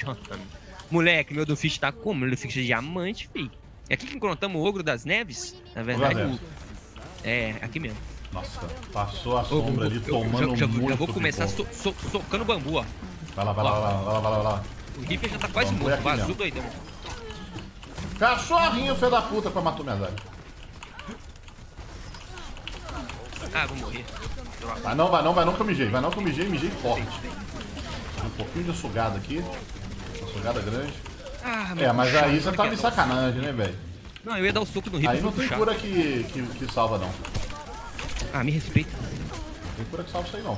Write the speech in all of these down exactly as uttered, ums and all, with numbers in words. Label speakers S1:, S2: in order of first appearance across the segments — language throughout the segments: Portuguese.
S1: Xota. Moleque, meu do Fish tá como? Meu do Fish é diamante, fi. É aqui que encontramos o Ogro das Neves? Na verdade, o... é, aqui mesmo.
S2: Nossa, passou a sombra ali tomando
S1: já, já,
S2: muito.
S1: Já vou começar so, so, socando bambu, ó.
S2: Vai lá, vai lá, vai lá, vai lá, vai lá, vai lá.
S1: O Reaper já tá quase morto, vazou doidão.
S2: Cachorrinho, filho da puta, pra matar minha zaga.
S1: Ah, vou morrer. Droga.
S2: Vai não, vai não, vai não que eu mijei. Vai não que eu mijei, mijei forte. Um pouquinho de sugada aqui. Uma sugada grande.
S1: Ah,
S2: é, mas aí você tá de sacanagem, né, velho?
S1: Não, eu ia dar o soco no Reaper.
S2: Aí não tem cura que, que, que salva, não.
S1: Ah, me respeita.
S2: Não tem cura que salva isso aí, não.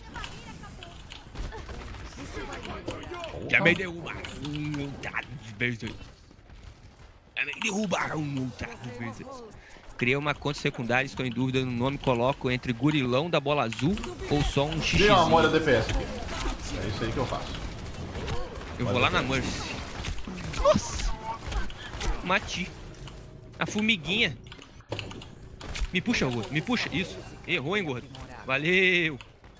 S1: Já me derrubaram muitas vezes. Já me derrubaram muitas vezes. Criei uma conta secundária, estou em dúvida no nome, coloco entre gurilão da bola azul ou só um xixi.
S2: Tem uma molha D P S aqui. É isso aí que eu faço.
S1: Eu vou lá na Mercy. Nossa! Mati. A formiguinha. Me puxa, gordo. Me puxa. Isso. Errou, hein, gordo. Valeu.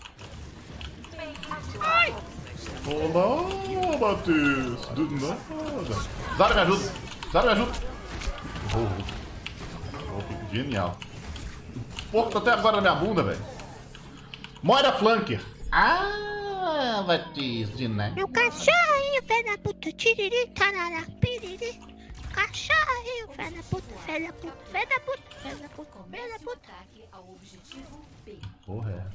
S1: Ai.
S2: Olá, Matheus. Do nada. Zara, me ajuda. Zara, me ajuda. Oh. Oh, genial. Porco, tá até agora na minha bunda, velho. Moira Flanker. Ah, Batista, né?
S3: Meu cachorrinho, fé da puta, tiriri, tarará, piriri. Cachorrinho, fé da puta, fé da puta, fé da puta, fé da puta, fé da puta.
S2: Porra, é.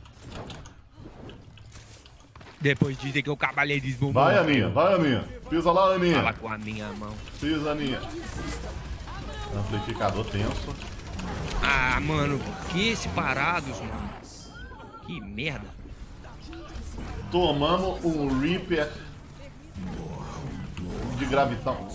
S1: Depois dizem que o cavaleirismo...
S2: Vai, Aninha, vai, Aninha. Pisa lá, Aninha.
S1: Fala com a minha mão.
S2: Pisa, Aninha. Amplificador tenso.
S1: Ah, mano, que esse parados, mano. Que merda.
S2: Tomamos um Reaper de gravitão.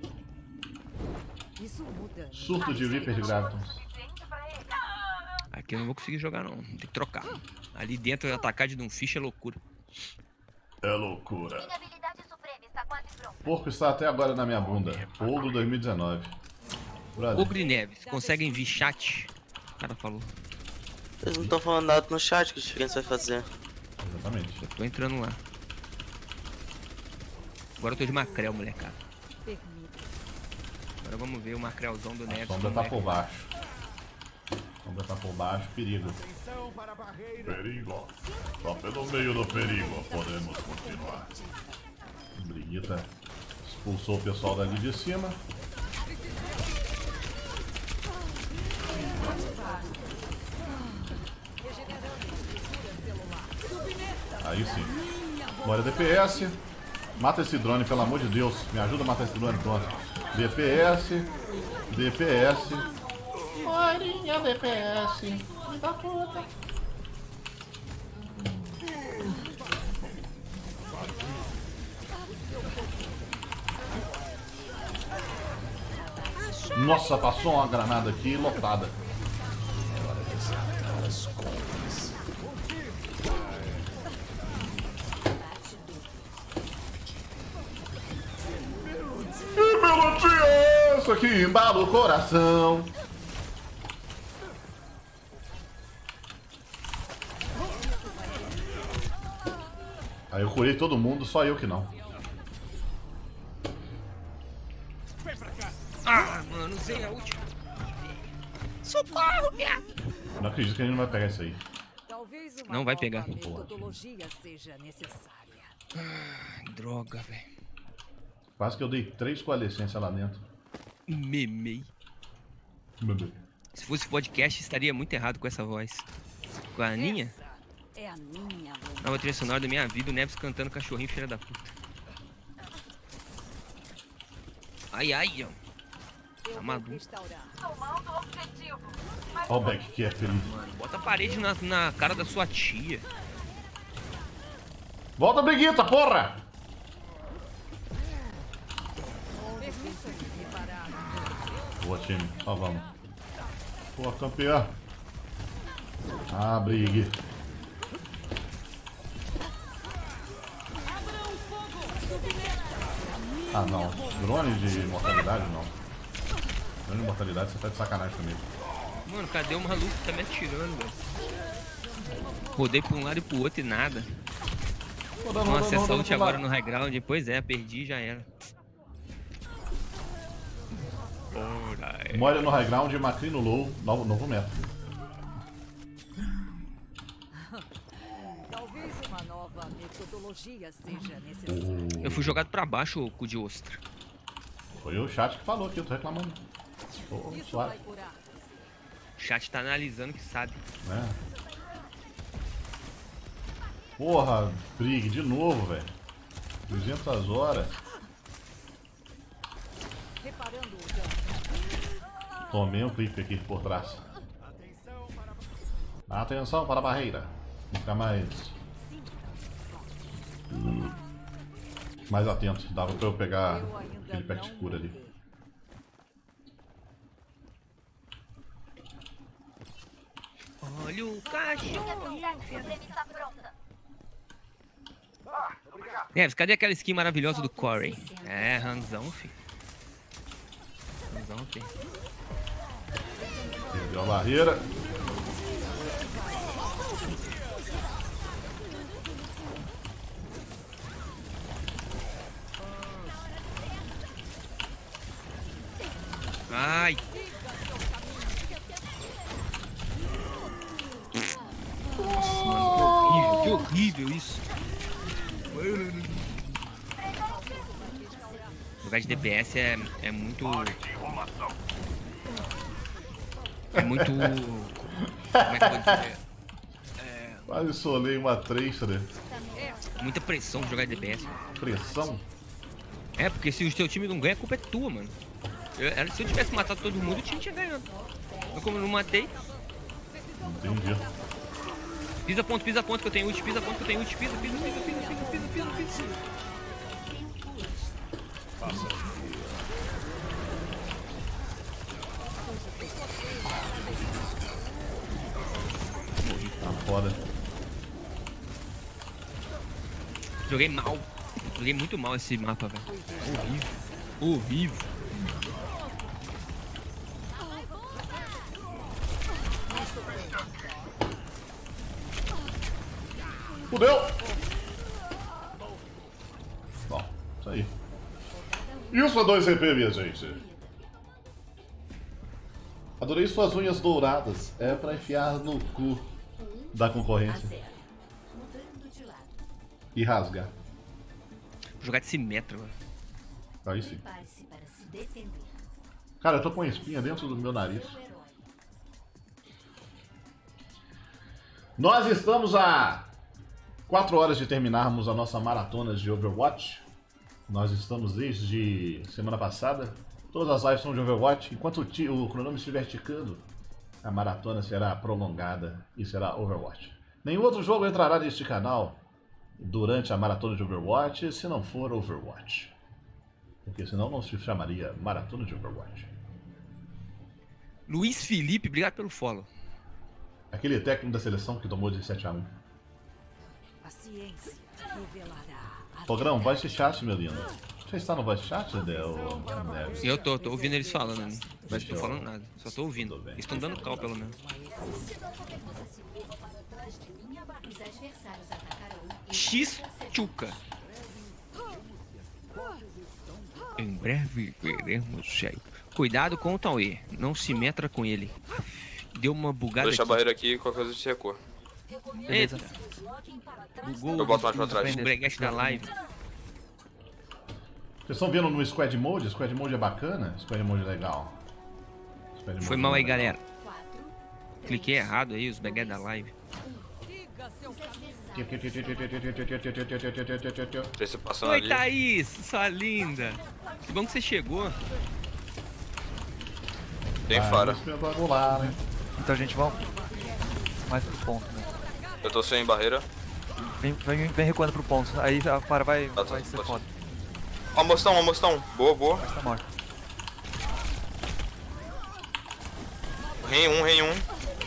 S2: Surto de Reaper de gravitão.
S1: Aqui eu não vou conseguir jogar, não. Tem que trocar. Ali dentro, atacar de um fish é loucura.
S2: É loucura. Porco está até agora na minha bunda. Ogro dois mil e dezenove. Brother.
S1: Ogro e Neves, conseguem vir chat? O cara falou.
S4: Eles não estão falando nada no chat, que diferença vai fazer?
S2: Exatamente.
S1: Eu tô entrando lá. Agora eu tô de macrel, molecada. Agora vamos ver o macrelzão do Neves.
S2: A sombra tá por baixo. A sombra tá por baixo, perigo. Perigo. Só pelo meio do perigo podemos continuar. Briguita expulsou o pessoal dali de cima. Aí sim. Bora D P S. Mata esse drone, pelo amor de Deus. Me ajuda a matar esse drone, pronto. D P S. D P S. Morinha D P S. Me dá puta. Nossa, passou uma granada aqui lotada. Que melodia é essa que embala o coração? Aí eu curei todo mundo, só eu que não.
S1: Ah, mano, usei a última. Socorro, viado.
S2: Não acredito que a gente não vai pegar isso aí.
S1: Não vai pegar.
S5: Metodologia seja necessária.
S1: Ah, droga, velho.
S2: Quase que eu dei três coalescências lá dentro.
S1: Memei.
S2: Bebê.
S1: Se fosse podcast, estaria muito errado com essa voz. Com a Aninha?
S5: É a minha
S1: Nova trilha sonora da minha vida, o Neves cantando cachorrinho, filha da puta. Ai, ai, ó. Tá maluco.
S2: Olha o back que é feliz.
S1: Mano, bota a parede na, na cara da sua tia.
S2: Volta, Briguita, porra! Boa, time. Só vamos. Boa, campeão. Ah, Brig. Ah, não. Drone de mortalidade, não. Drone de mortalidade, você tá de sacanagem comigo.
S1: Mano, cadê o maluco que tá me atirando, velho? Rodei pra um lado e pro outro e nada.
S2: Rodando,
S1: Nossa,
S2: rodando,
S1: essa
S2: rodando,
S1: ult
S2: rodando.
S1: agora no high ground, pois é, perdi já era. Ora,
S2: Moira no high ground e Macri no low. Novo, novo meta.
S5: Talvez uma nova metodologia seja necessária.
S1: eu fui jogado pra baixo, cu de ostra.
S2: Foi o chat que falou aqui, eu tô reclamando. Tô
S5: Isso
S2: suave.
S5: vai curar.
S1: O chat tá analisando que sabe.
S2: Né? Porra, Brig, de novo, velho. duzentas horas.
S5: Reparando o dano.
S2: Tomei um clipe aqui por trás. Atenção para a barreira. Fica mais. Mais atento. Dava pra eu pegar
S5: Eu ainda
S2: aquele pet
S5: não
S2: cura ali.
S5: vi.
S1: Olha o cachorro. Neves, cadê aquela skin maravilhosa do Corey? É, Ranzão, fi. Ranzão, fi.
S2: Perdeu a barreira.
S1: Ai. Nossa, mano, que horrível, que horrível isso. Jogar de D P S é, é muito... É muito... Como é que eu vou dizer?
S2: Quase solei uma tracer.
S1: Muita pressão de jogar de D P S.
S2: Pressão.
S1: É, porque se o seu time não ganha, a culpa é tua, mano. Eu, era- se eu tivesse matado todo mundo, o time tinha ganhado. Mas como eu não matei,
S2: Entendi.
S1: pisa ponto, pisa ponto que eu tenho ult, pisa ponto que eu tenho ult, pisa, pisa, pisa, pisa, pisa, pisa, pisa, pisa.
S2: Tá foda.
S1: Joguei mal. Joguei muito mal esse mapa, velho. Horrível. Horrível.
S2: Fudeu! Bom, isso aí. Isso é dois R P, minha gente. Adorei suas unhas douradas. É pra enfiar no cu da concorrência. E rasgar.
S1: Vou jogar de Symmetra, velho.
S2: Aí sim. Cara, eu tô com uma espinha dentro do meu nariz. Nós estamos a quatro horas de terminarmos a nossa maratona de Overwatch. Nós estamos desde semana passada. Todas as lives são de Overwatch. Enquanto o, ti- o cronômetro estiver ticando, a maratona será prolongada e será Overwatch. Nenhum outro jogo entrará neste canal durante a maratona de Overwatch se não for Overwatch. Porque senão não se chamaria maratona de Overwatch.
S1: Luiz Felipe, obrigado pelo follow.
S2: Aquele técnico da seleção que tomou de sete a um.
S5: A ciência revelará. a
S2: Pogrão, voice chat, meu lindo. Você está no voice chat, Del? Neves?
S1: Eu tô, tô ouvindo eles falando, né? Mas
S2: Deixa
S1: tô
S2: eu-
S1: falando nada, só tô ouvindo.
S2: Tudo bem.
S1: Eles estão dando cal, pelo menos. X-Chuca. Em breve veremos, cheio. Cuidado com o Tauê, não se metra com ele. Deu uma bugada
S6: Deixa a
S1: aqui.
S6: barreira aqui e qualquer coisa de recua.
S1: Eita. Bugou
S6: Eu boto mais pra
S1: o
S6: trás.
S1: breguete da live.
S2: Vocês estão vendo no Squad Mode? Squad Mode é bacana? Squad Mode é legal. Squad
S1: Foi
S2: Mode
S1: mal
S2: é
S1: aí,
S2: legal.
S1: galera. Cliquei errado aí, os breguetes da live.
S5: Siga seu caminho.
S6: Tracer passando
S1: Oi,
S6: ali.
S1: Thaís, sua linda. Que bom que você chegou.
S6: Tem
S2: Ah,
S6: fara.
S2: espetacular, né?
S7: Então a gente vai mais pro ponto, né?
S6: Eu tô sem barreira.
S7: Vem, vem, vem recuando pro ponto, aí a para vai,
S6: Tá, tá,
S7: vai ser
S6: pode.
S7: foda.
S6: Ó, mostão, ó, mostão. Boa, boa.
S7: Tá morto.
S6: Rei um, rei um.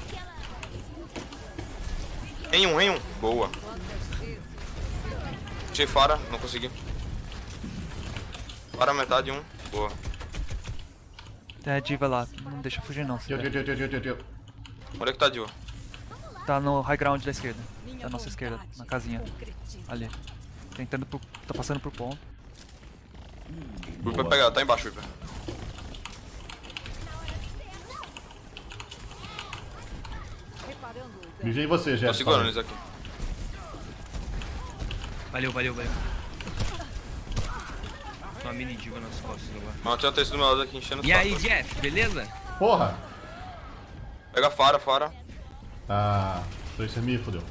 S6: Rei um, rei um. Boa. Achei fara, não consegui. Fara metade um. Boa.
S7: Tem a diva lá, não deixa fugir não. se
S2: Tio, tio,
S7: der.
S2: tio, tio, tio, tio.
S6: Onde é que tá, Dio?
S7: Tá no high ground da esquerda. da nossa esquerda, na casinha. Ali. Tentando pro... Tá passando pro ponto.
S6: O Viper pegar, tá embaixo, Viper.
S2: Vigia em você,
S6: Tô
S2: Jéssica.
S6: segurando eles aqui.
S1: Valeu, valeu, valeu. Uma mini diva nas costas agora.
S6: Mano, tem um texto do meu lado aqui enchendo o
S1: E
S6: saco.
S1: aí, Jeff, beleza?
S2: Porra!
S6: Pega Fara, Fara.
S2: Ah, Tracer me fodeu.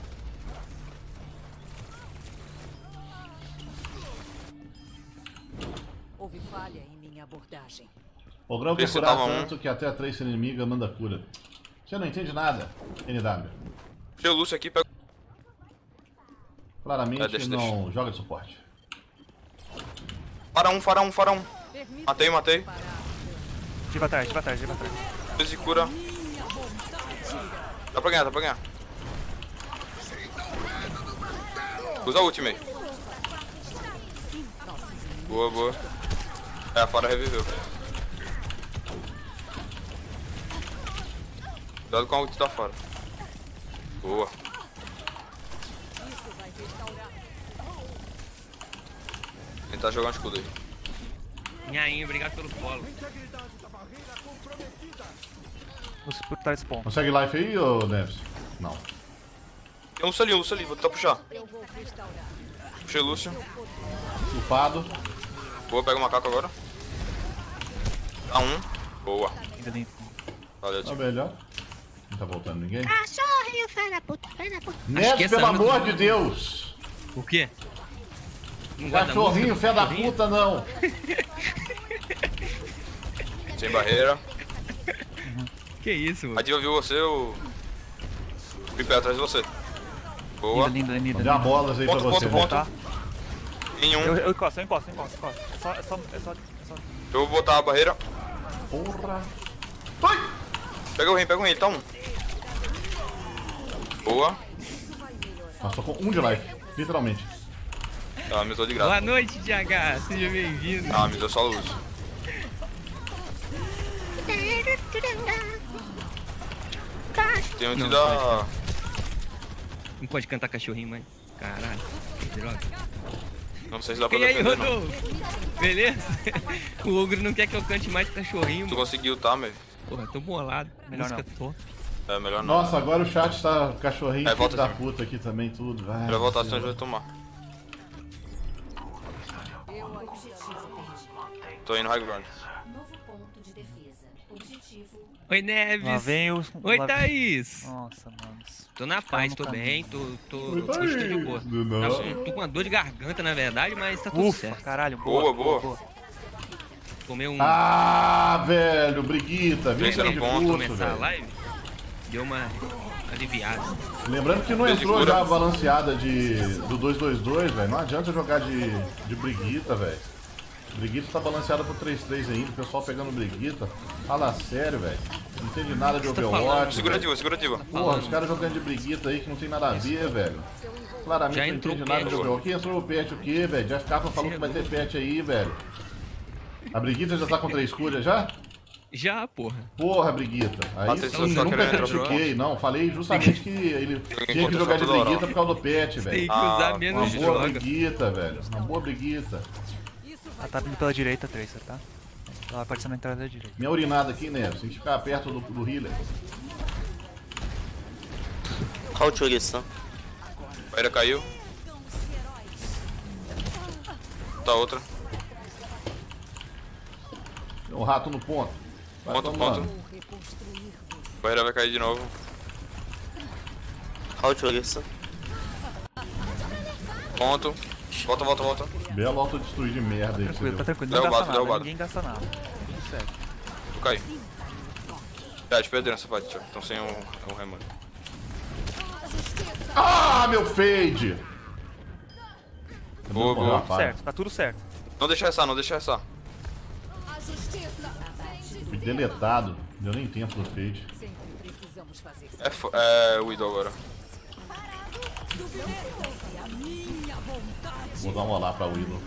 S5: Houve falha em minha abordagem.
S2: O grão quer
S6: Esse
S2: curar
S6: tava um.
S2: tanto que até a Tracer inimiga manda cura. Você não entende nada, N W.
S6: Deixa o Lúcio aqui, pega.
S2: Claramente
S6: É, deixa,
S2: não
S6: deixa.
S2: joga de suporte.
S6: Fara um, Fara um, Fara um. Matei, matei.
S7: Diva atrás, diva atrás, diva atrás.
S6: Dois de cura. Dá pra ganhar, dá pra ganhar. Usa a ult, meio. Boa, boa. É, a Fara reviveu. Cuidado com a ult da Fara. Boa. Tentar jogar um escudo aí.
S1: Nhainho, obrigado pelo follow.
S7: Lúcio por trás do ponto.
S2: Consegue life aí, ô Neves? Não.
S6: Tem um Lúcio ali, um Lúcio ali, vou tentar puxar. Puxei o Lúcio.
S2: Upado.
S6: Boa, pega o macaco agora. Dá um. Boa.
S7: Ainda limpo.
S6: Valeu,
S2: Tá
S6: tio.
S2: melhor. Não tá voltando ninguém.
S3: Cachorrinho, fé da puta, fé da puta.
S1: que
S2: Neves,
S1: essa
S2: pelo
S1: arma
S2: amor
S1: do-
S2: de Deus!
S1: O quê? Não gosta da
S2: Cachorrinho,
S1: música?
S2: fé da
S1: Cachorrinho?
S2: puta, não!
S6: Sem barreira.
S1: Que isso,
S6: A
S1: mano?
S6: Diva viu você, o. Viper atrás de você. Boa.
S7: Linda, linda, linda.
S2: Deu uma
S7: linda.
S2: bolas aí
S6: Ponto,
S2: pra você.
S6: ponto, ponto.
S7: Tá?
S6: Em um.
S7: Eu, eu encosto, eu encosto, eu encosto, eu encosto. É só, é só, é só, é só...
S6: Eu vou botar a barreira.
S2: Porra! Ai!
S6: Pega o rei, pega o rei, tá um. Boa.
S2: Passou com um de life, literalmente.
S6: Ela me deu de
S1: Boa
S6: graça.
S1: noite, D H. Seja bem-vindo.
S6: Ah, me deu só luz. Tem um de
S1: Não,
S6: da.
S1: Não pode cantar cachorrinho, mãe. Caralho. Que droga.
S6: Não sei se dá pra
S1: E aí,
S6: defender, não.
S1: Rodolfo? Beleza? O ogro não quer que eu cante mais cachorrinho,
S6: Tu
S1: mano.
S6: conseguiu, tá, meu?
S1: Porra, tô bolado.
S7: Melhor
S1: Música tô.
S6: É, melhor não.
S2: Nossa, agora o chat tá cachorrinho,
S6: É,
S2: filho
S6: volta
S2: da
S6: aqui.
S2: puta aqui também, tudo. Ai,
S6: Melhor voltar, senão a
S2: Senhor.
S6: gente vai tomar. Tô indo high ground.
S1: Oi, Neves.
S7: Lá vem o...
S1: Oi,
S7: lá-
S1: Thaís.
S7: Nossa, mano.
S1: Tô na paz,
S7: no
S1: tô
S7: caminho.
S1: bem, tô, tô,
S2: Oi,
S1: hoje tô de
S2: Thaís.
S1: boa.
S2: Não.
S1: Tá com- tô com uma dor de garganta, na verdade, mas tá tudo
S7: Ufa,
S1: certo.
S7: caralho.
S6: Boa,
S7: Boa,
S6: boa.
S1: Comeu um...
S2: Ah, velho, Briguita, vinte
S6: Terceiro
S1: antes
S6: ponto,
S1: de
S2: curso,
S1: começar a
S2: velho.
S1: live, deu uma aliviada.
S2: Lembrando que não
S6: Vez de
S2: entrou
S6: cura.
S2: já a balanceada de, do dois dois dois, velho. Não adianta jogar de, de Briguita, velho. Briguita tá balanceada pro três três ainda, o pessoal pegando Briguita. Fala sério, velho. Não entende nada de
S1: tá
S2: Overwatch.
S1: falando?
S6: Segura a
S2: velho.
S6: diva, segura a diva.
S2: Porra, os caras jogando de Briguita aí que não tem nada a ver, velho. Claramente
S1: Já
S2: não
S1: entrou
S2: entende
S1: o
S2: nada de
S1: patch.
S2: Overwatch. Quem entrou o patch o quê, velho? Já ficava falando que vai ter patch aí, velho. A Briguita já tá com três curas já?
S1: Já, porra.
S2: Porra, Briguita. Aí
S6: Atenção,
S2: sim,
S6: só
S2: nunca
S6: querendo entrar pro
S2: critiquei, não. Falei justamente que ele tinha que
S6: contestar
S2: jogar de
S6: toda hora.
S2: Briguita por causa do patch,
S1: Tem
S2: velho.
S1: que
S6: Ah,
S1: usar
S2: Uma
S1: menos
S2: boa
S1: droga.
S2: Briguita, velho. Uma boa Briguita.
S7: Ela tá vindo pela direita, Tracer, tá? Ela vai aparecer na entrada da direita.
S2: Minha urinada aqui, né? Tem que ficar perto do, do healer.
S4: Olha o Tchuriça.
S6: Barreira caiu. Tá outra.
S2: Tem um rato no ponto. Vai
S6: Ponto,
S2: tomando.
S6: ponto. Barreira vai cair de novo.
S4: Olha o Tchuriça.
S6: Ponto. Volta, volta, volta.
S2: Belo autodestruir de merda aí, que você
S7: Tranquilo, tá
S2: deu.
S7: tranquilo. Não
S6: Derrubado,
S7: gasta nada,
S6: derrubado.
S7: ninguém gasta nada. Tudo certo.
S6: Vou cair. É, te perderam essa parte, tio. Então sem um, um remando.
S2: Ah, meu fade!
S6: Boa,
S2: Morreu,
S6: boa.
S2: rapaz.
S7: Certo, tá tudo certo.
S6: Não deixa essa, não deixa essa.
S2: Fui deletado. Deu nem tempo do fade.
S5: Sempre precisamos fazer
S6: É, fo- é o Widow agora.
S2: Vou dar um olá pra Willow.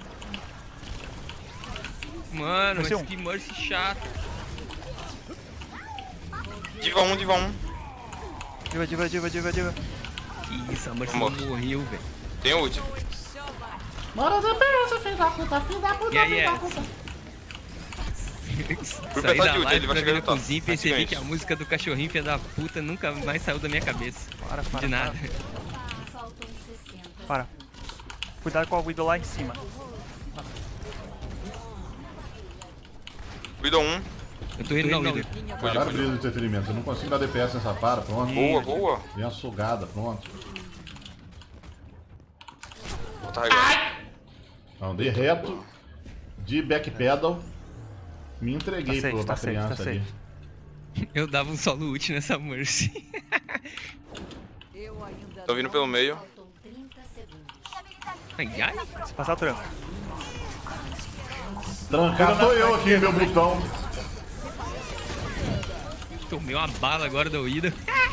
S1: Mano,
S7: Mercy
S1: mas
S7: um.
S1: que Mercy chato.
S6: Diva um, diva um.
S7: Diva, diva, diva, diva, diva.
S1: Que isso, a Mercy
S6: Amor.
S1: morreu, velho.
S6: Tem ult.
S2: Bora da peça, filho da puta, filho da puta,
S1: E aí,
S2: filho da
S1: é?
S2: puta.
S6: Fui
S1: Saí
S6: apertar
S1: da
S6: de ult,
S1: live
S6: ele vai
S1: pra
S6: chegar
S1: vir
S6: no
S1: na
S6: top.
S1: cozinha e percebi que a música do cachorrinho filho da puta nunca mais saiu da minha cabeça.
S7: Para, para,
S1: De nada.
S7: Para. Cuidado com a Widow lá em cima.
S6: Widow um.
S1: Eu tô indo na Wither.
S2: Caralho, brilho de entretenimento. Eu não consigo dar D P S nessa para, pronto.
S6: Boa, boa.
S2: Vem a sugada, pronto.
S6: Vou carregar.
S2: Não, dei reto. De backpedal. Me entreguei
S7: Tá safe,
S2: pro, pra
S7: tá safe,
S2: criança
S7: tá
S2: ali.
S7: safe.
S1: Eu dava um solo ult nessa Mercy.
S5: Eu ainda
S6: Tô vindo pelo meio.
S1: Ai, ai.
S7: Se passar o tranco.
S2: Trancar tô eu aqui, meu brutão.
S1: Tomei uma bala agora da Wither.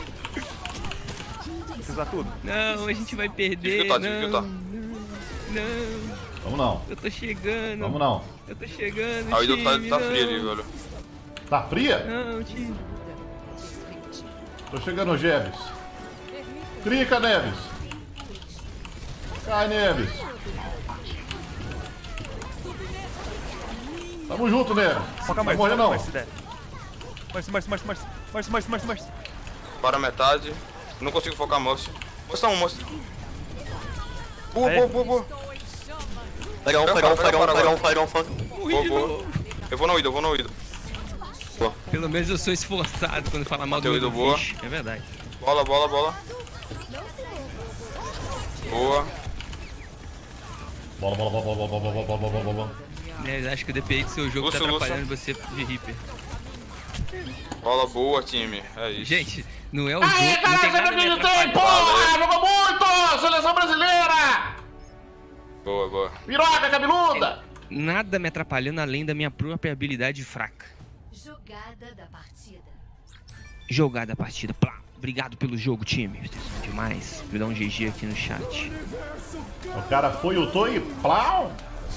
S7: Você usa tudo.
S1: Não, a gente vai perder.
S6: Desviou, tá,
S1: Não,
S6: desviou, tá.
S1: não.
S2: Vamos não.
S1: Eu tô chegando.
S2: Vamos não.
S1: Eu tô chegando.
S6: A Widow tá,
S1: time,
S6: tá
S1: não.
S6: fria ali, velho.
S2: Tá fria?
S1: Não, time.
S2: Tô chegando, Neves. Clica, Neves. Cai, Neves. Tamo junto, Neves.
S7: Foca
S2: Não vai
S7: mais,
S2: morrer,
S7: foca
S2: não.
S7: mais se der. Mercy, Mercy, Mercy, Mercy. Mercy, Mercy, Mercy, Mercy.
S6: Para a metade. Não consigo focar a moça. Moça um, moça. Boa,
S7: Aí.
S6: boa, boa, boa.
S4: Pega um, pega um, pega um, pega um, pega um, pega um.
S1: Morri
S6: Boa,
S1: de
S6: boa.
S1: novo.
S6: Eu vou na Widow, eu vou na Widow.
S1: Pelo menos eu sou esforçado quando fala mal do
S6: Teu
S1: meu
S6: ídolo boa.
S1: fish. É verdade.
S6: Bola, bola, bola. Boa.
S2: Bola, bola, bola, bola, bola, bola, bola, bola, bola.
S1: Né, acho que o D P I do seu jogo tá
S6: Lúcio, Lúcio.
S1: atrapalhando você de Reaper.
S6: Bola boa, time. É isso.
S1: Gente, não é o jogo,
S2: Aê,
S1: não
S2: cara,
S1: tem
S2: você
S1: nada
S2: não
S1: me
S2: acreditei,
S1: atrapalhando.
S2: porra! Jogou muito! Seleção brasileira!
S6: Boa, boa.
S2: Piroca cabeluda!
S1: Nada me atrapalhando além da minha própria habilidade fraca.
S5: Jogada da partida.
S1: Jogada a partida. Plá. Obrigado pelo jogo, time. Vocês são demais. Vou dar um G G aqui no chat.
S2: O cara foi, o Toi, plau!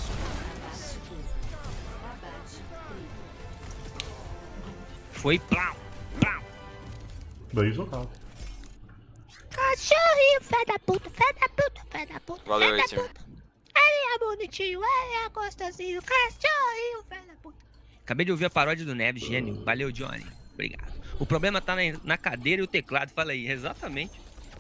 S1: Foi plau, plau.
S2: Dois jogado.
S3: Cachorrinho, fé da puta, fé da puta, fé da puta,
S6: Valeu
S3: fé
S6: aí,
S3: da
S6: time.
S3: puta. Ele é bonitinho, ele é gostosinho, cachorrinho, fé da puta.
S1: Acabei de ouvir a paródia do Neves, gênio. Valeu, Johnny. Obrigado. O problema tá na, na cadeira e o teclado. Fala aí, exatamente.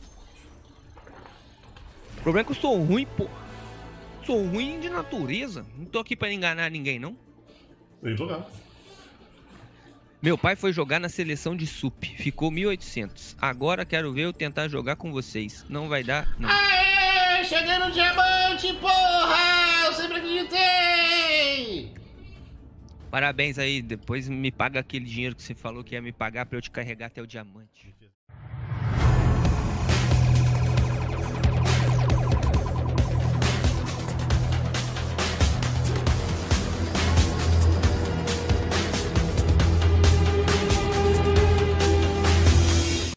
S1: O problema é que eu sou ruim, pô. Sou ruim de natureza. Não tô aqui pra enganar ninguém, não.
S2: Dois jogado.
S1: Meu pai foi jogar na seleção de S U P. Ficou mil e oitocentos. Agora quero ver eu tentar jogar com vocês. Não vai dar, não.
S2: Aê! Cheguei no diamante, porra! Eu sempre acreditei!
S1: Parabéns aí. Depois me paga aquele dinheiro que você falou que ia me pagar pra eu te carregar até o diamante.